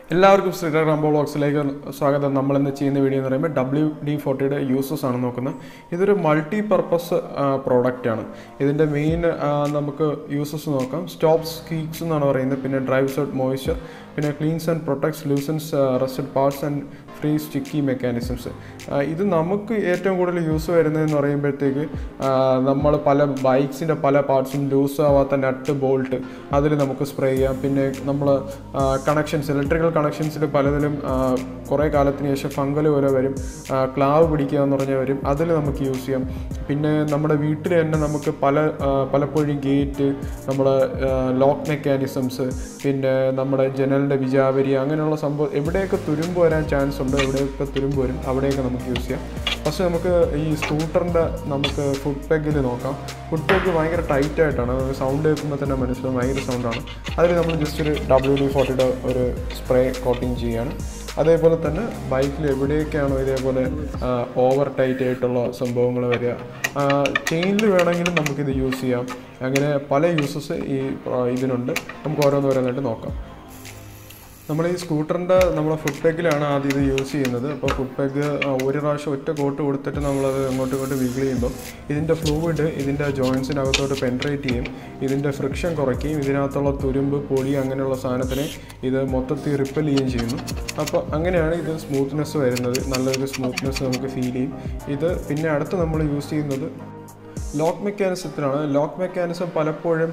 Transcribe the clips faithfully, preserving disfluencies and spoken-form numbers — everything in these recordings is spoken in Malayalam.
എല്ലാവർക്കും Sreerag Rambo വ്ളോഗ്സിലേക്ക് സ്വാഗതം. നമ്മൾ ഇന്ന് ചെയ്യുന്ന വീഡിയോ എന്ന് പറയുമ്പോൾ W D forty യുടെ യൂസസ് ആണ് നോക്കുന്നത്. ഇതൊരു മൾട്ടി പർപ്പസ് പ്രോഡക്റ്റ് ആണ്. ഇതിന്റെ മെയിൻ നമുക്ക് യൂസസ് നോക്കാം. സ്റ്റോപ്സ് കീക്സ് എന്നാണ് പറയുന്നത്, പിന്നെ ഡ്രൈവ്സ് ഔട്ട് മോയ്സ്ചർ, പിന്നെ cleans and protects loosens rusted parts and free sticky mechanisms. ഇത് നമുക്ക് ഏറ്റവും കൂടുതൽ യൂസ് വരുന്നതെന്ന് പറയുമ്പോഴത്തേക്ക് നമ്മൾ പല ബൈക്സിൻ്റെ പല പാർട്സും ലൂസ് ആവാത്ത നട്ട് ബോൾട്ട് അതിൽ നമുക്ക് സ്പ്രേ ചെയ്യാം. പിന്നെ നമ്മൾ കണക്ഷൻസ് ഇലക്ട്രിക്കൽ കണക്ഷൻസിൽ പലതിലും കുറേ കാലത്തിന് ശേഷം ഫംഗൽ പോലെ വരും, ക്ലാവ് പിടിക്കുക എന്ന് പറഞ്ഞാൽ വരും, അതിൽ നമുക്ക് യൂസ് ചെയ്യാം. പിന്നെ നമ്മുടെ വീട്ടിൽ തന്നെ നമുക്ക് പല പലപ്പോഴും ഗേറ്റ്, നമ്മുടെ ലോക്ക് മെക്കാനിസംസ്, പിന്നെ നമ്മുടെ ജനലിൻ്റെ വിജാവരി, അങ്ങനെയുള്ള സംഭവം എവിടെയൊക്കെ തുരുമ്പ് വരാൻ ചാൻസ് ഉണ്ട്, എവിടെയൊക്കെ തുരുമ്പ് വരും അവിടെയൊക്കെ നമുക്ക് യൂസ് ചെയ്യാം. പക്ഷേ നമുക്ക് ഈ സ്കൂട്ടറിൻ്റെ നമുക്ക് ഫുഡ് പെഗിൽ നോക്കാം. ഫുഡ് പെഗ് ഭയങ്കര ടൈറ്റായിട്ടാണ്, സൗണ്ട് കേൾക്കുമ്പോൾ തന്നെ മനസ്സിലാവും, ഭയങ്കര സൗണ്ടാണ്. അതിൽ നമ്മൾ ജസ്റ്റ് ഒരു W D forty യുടെ ഒരു സ്പ്രേ കോട്ടിങ് ചെയ്യുകയാണ്. അതേപോലെ തന്നെ ബൈക്കിൽ എവിടെയൊക്കെയാണോ ഇതേപോലെ ഓവർ ടൈറ്റ് ആയിട്ടുള്ള സംഭവങ്ങൾ വരിക, ചെയിനിൽ വേണമെങ്കിലും നമുക്കിത് യൂസ് ചെയ്യാം. അങ്ങനെ പല യൂസസ് ഈ ഇതിനുണ്ട്. നമുക്ക് ഓരോന്ന് ഓരോന്നായിട്ട് നോക്കാം. നമ്മൾ ഈ സ്കൂട്ടറിൻ്റെ നമ്മുടെ ഫുഡ് പെഗിലാണ് ആദ്യം ഇത് യൂസ് ചെയ്യുന്നത്. അപ്പോൾ ഫുഡ് പെഗ് ഒരു പ്രാവശ്യം ഒറ്റ കോട്ട് കൊടുത്തിട്ട് നമ്മളത് അങ്ങോട്ടും ഇങ്ങോട്ട് വിഗിൾ ചെയ്യുമ്പോൾ ഇതിൻ്റെ ഫ്ലൂയിഡ് ഇതിൻ്റെ ജോയിൻസിനകത്തോട്ട് പെൻട്രേറ്റ് ചെയ്യും, ഇതിൻ്റെ ഫ്രിക്ഷൻ കുറയ്ക്കുകയും ഇതിനകത്തുള്ള തുരുമ്പ്, പൊടി, അങ്ങനെയുള്ള സാധനത്തിനെ ഇത് മൊത്തത്തിൽ റിപ്പൽ ചെയ്യുകയും ചെയ്യുന്നു. അപ്പോൾ അങ്ങനെയാണ് ഇത് സ്മൂത്ത്നെസ് വരുന്നത്, നല്ലൊരു സ്മൂത്ത്നെസ് നമുക്ക് ഫീൽ ചെയ്യും. ഇത് പിന്നെ അടുത്ത് നമ്മൾ യൂസ് ചെയ്യുന്നത് ലോക്ക് മെക്കാനിസത്തിലാണ്. ലോക്ക് മെക്കാനിസം പലപ്പോഴും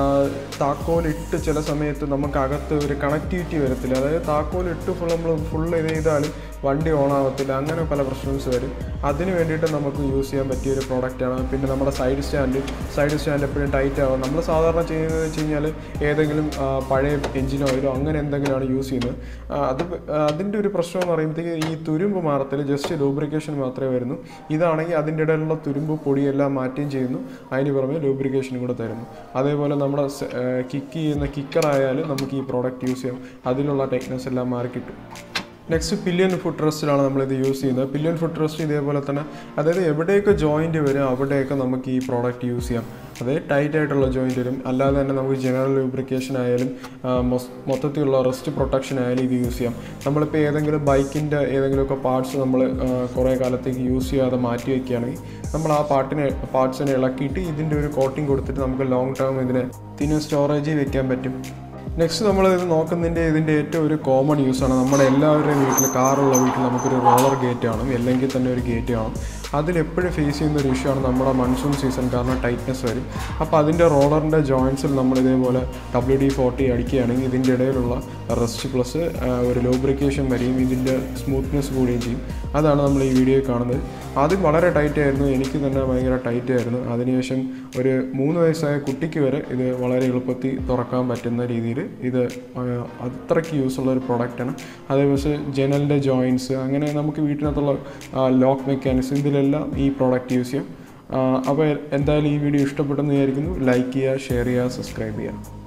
താക്കോലിട്ട് ചില സമയത്ത് നമുക്കകത്ത് ഒരു കണക്ടിവിറ്റി വരത്തില്ല. അതായത് താക്കോലിട്ട് ഫുൾ നമ്മൾ ഫുൾ ഇത് ചെയ്താലും വണ്ടി ഓൺ ആവത്തില്ല, അങ്ങനെ പല പ്രശ്നംസ് വരും. അതിന് വേണ്ടിയിട്ട് നമുക്ക് യൂസ് ചെയ്യാൻ പറ്റിയൊരു പ്രോഡക്റ്റാണ്. പിന്നെ നമ്മുടെ സൈഡ് സ്റ്റാൻഡ് സൈഡ് സ്റ്റാൻഡ് എപ്പോഴും ടൈറ്റ് ആവും. നമ്മൾ സാധാരണ ചെയ്യുന്നത് വെച്ച് കഴിഞ്ഞാൽ ഏതെങ്കിലും പഴയ എഞ്ചിൻ ഓയിലോ അങ്ങനെ എന്തെങ്കിലുമാണ് യൂസ് ചെയ്യുന്നത്. അത് അതിൻ്റെ ഒരു പ്രശ്നം എന്ന് പറയുമ്പോഴത്തേക്ക് ഈ തുരുമ്പ് മാറത്തില്ല, ജസ്റ്റ് ലൂബ്രിക്കേഷൻ മാത്രമേ വരുന്നു. ഇതാണെങ്കിൽ അതിൻ്റെ ഇടയിലുള്ള തുരുമ്പ് പൊടിയെല്ലാം മാറ്റി ചെയ്യുന്നു, അതിന് പുറമെ ലൂബ്രിക്കേഷനും കൂടെ തരുന്നു. അതേപോലെ നമ്മുടെ കിക്ക് ചെയ്യുന്ന കിക്കറായാലും നമുക്ക് ഈ പ്രോഡക്റ്റ് യൂസ് ചെയ്യാം, അതിലുള്ള ടൈറ്റ്നസ് എല്ലാം മാറി കിട്ടും. നെക്സ്റ്റ് പില്ലിയൻ ഫുഡ് റെസ്റ്റിലാണ് നമ്മളിത് യൂസ് ചെയ്യുന്നത്. പില്ലിയൻ ഫുഡ് റെസ്റ്റ് ഇതേപോലെ തന്നെ, അതായത് എവിടെയൊക്കെ ജോയിൻറ്റ് വരും അവിടെയൊക്കെ നമുക്ക് ഈ പ്രോഡക്റ്റ് യൂസ് ചെയ്യാം. അതായത് ടൈറ്റ് ആയിട്ടുള്ള ജോയിൻറ്റ് വരും, അല്ലാതെ തന്നെ നമുക്ക് ജനറൽ ലൂബ്രിക്കേഷൻ ആയാലും മൊത്തത്തിലുള്ള റെസ്റ്റ് പ്രൊട്ടക്ഷൻ ആയാലും ഇത് യൂസ് ചെയ്യാം. നമ്മളിപ്പോൾ ഏതെങ്കിലും ബൈക്കിൻ്റെ ഏതെങ്കിലുമൊക്കെ പാർട്സ് നമ്മൾ കുറേ കാലത്തേക്ക് യൂസ് ചെയ്യാതെ മാറ്റി വയ്ക്കുകയാണെങ്കിൽ നമ്മൾ ആ പാർട്ടിനെ പാർട്സിനെ ഇളക്കിയിട്ട് ഇതിൻ്റെ ഒരു കോട്ടിങ് കൊടുത്തിട്ട് നമുക്ക് ലോങ് ടേം ഇതിനെ പിന്നെ സ്റ്റോറേജിൽ വെക്കാൻ പറ്റും. നെക്സ്റ്റ് നമ്മളിത് നോക്കുന്നതിൻ്റെ ഇതിൻ്റെ ഏറ്റവും ഒരു കോമൺ യൂസാണ്. നമ്മുടെ എല്ലാവരുടെയും വീട്ടിൽ, കാറുള്ള വീട്ടിൽ നമുക്കൊരു റോളർ ഗേറ്റ് കാണും, അല്ലെങ്കിൽ തന്നെ ഒരു ഗേറ്റ് കാണും. അതിലെപ്പോഴും ഫേസ് ചെയ്യുന്ന ഒരു ഇഷ്യൂ ആണ് നമ്മുടെ മൺസൂൺ സീസൺ, കാരണം ടൈറ്റ്നസ് വരും. അപ്പോൾ അതിൻ്റെ റോളറിൻ്റെ ജോയിൻസിൽ നമ്മൾ ഇതേപോലെ W D forty അടിക്കുകയാണെങ്കിൽ ഇതിൻ്റെ ഇടയിലുള്ള റസ്റ്റ് പ്ലസ് ഒരു ലൂബ്രിക്കേഷൻ വരികയും ഇതിൻ്റെ സ്മൂത്ത്നെസ് കൂടുകയും ചെയ്യും. അതാണ് നമ്മൾ ഈ വീഡിയോയിൽ കാണുന്നത്. ആദ്യം വളരെ ടൈറ്റ് ആയിരുന്നു, എനിക്ക് തന്നെ ഭയങ്കര ടൈറ്റ് ആയിരുന്നു. അതിനുശേഷം ഒരു മൂന്ന് വയസ്സായ കുട്ടിക്ക് വരെ ഇത് വളരെ എളുപ്പത്തിൽ തുറക്കാൻ പറ്റുന്ന രീതിയിൽ ഇത് അത്രയ്ക്ക് യൂസുള്ള ഒരു പ്രോഡക്റ്റാണ്. അതേപോലെ ജനലിൻ്റെ ജോയിൻസ്, അങ്ങനെ നമുക്ക് വീട്ടിനകത്തുള്ള ലോക്ക് മെക്കാനിസം, ഇതിലെല്ലാം ഈ പ്രോഡക്റ്റ് യൂസ് ചെയ്യാം. അപ്പോൾ എന്തായാലും ഈ വീഡിയോ ഇഷ്ടപ്പെട്ടെന്ന് വിചാരിക്കുന്നു. ലൈക്ക് ചെയ്യുക, ഷെയർ ചെയ്യുക, സബ്സ്ക്രൈബ് ചെയ്യുക.